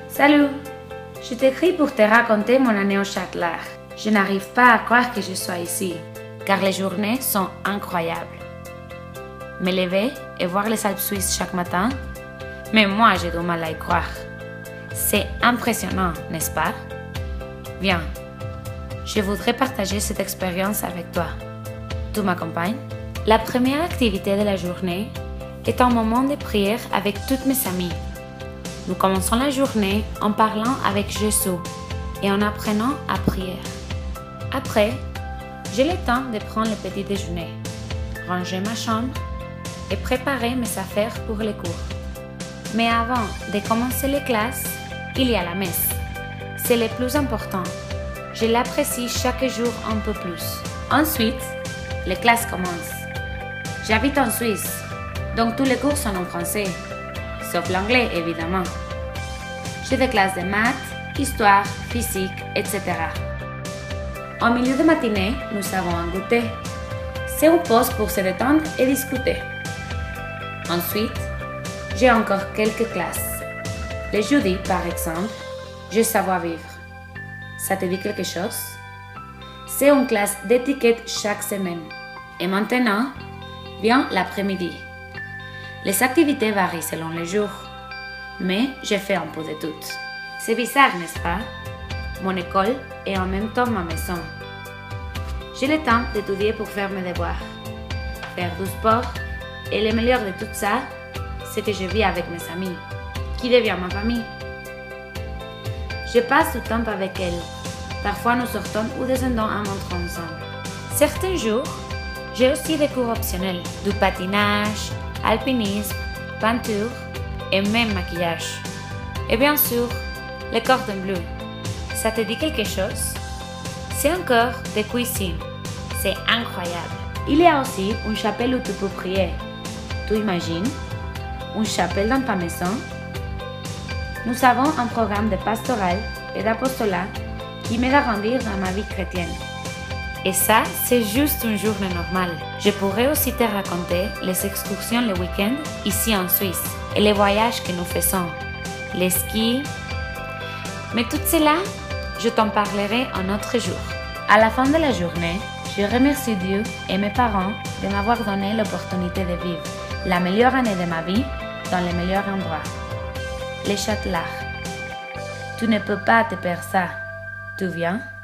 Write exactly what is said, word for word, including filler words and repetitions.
Salut! Je t'écris pour te raconter mon année au Châtelard. Je n'arrive pas à croire que je sois ici, car les journées sont incroyables. Me lever et voir les Alpes suisses chaque matin, mais moi j'ai du mal à y croire. C'est impressionnant, n'est-ce pas? Viens, je voudrais partager cette expérience avec toi. Tu m'accompagnes? La première activité de la journée est un moment de prière avec toutes mes amies. Nous commençons la journée en parlant avec Jésus et en apprenant à prier. Après, j'ai le temps de prendre le petit déjeuner, ranger ma chambre et préparer mes affaires pour les cours. Mais avant de commencer les classes, il y a la messe. C'est le plus important. Je l'apprécie chaque jour un peu plus. Ensuite, les classes commencent. J'habite en Suisse, donc tous les cours sont en français, sauf l'anglais évidemment. J'ai des classes de maths, histoire, physique, et cetera. En milieu de matinée, nous avons un goûter. C'est une pause pour se détendre et discuter. Ensuite, j'ai encore quelques classes. Les jeudis, par exemple, je savoir-vivre. Ça te dit quelque chose? C'est une classe d'étiquette chaque semaine. Et maintenant, vient l'après-midi. Les activités varient selon les jours, mais j'ai fait un peu de tout. C'est bizarre, n'est-ce pas? Mon école est en même temps ma maison. J'ai le temps d'étudier pour faire mes devoirs, faire du sport, et le meilleur de tout ça, c'est que je vis avec mes amis, qui devient ma famille. Je passe du temps avec elles. Parfois nous sortons ou descendons à montre ensemble. Certains jours, j'ai aussi des cours optionnels, du patinage, alpinisme, peinture et même maquillage. Et bien sûr, le cordon bleu. Ça te dit quelque chose? C'est encore de cuisine. C'est incroyable. Il y a aussi une chapelle où tu peux prier. Tu imagines? Une chapelle dans ta maison? Nous avons un programme de pastoral et d'apostolat qui m'aide à grandir dans ma vie chrétienne. Et ça, c'est juste une journée normale. Je pourrais aussi te raconter les excursions le week-end ici en Suisse et les voyages que nous faisons, les skis. Mais tout cela, je t'en parlerai un autre jour. À la fin de la journée, je remercie Dieu et mes parents de m'avoir donné l'opportunité de vivre la meilleure année de ma vie dans le meilleur endroit, les Châtelards. Tu ne peux pas te perdre ça. Tu viens?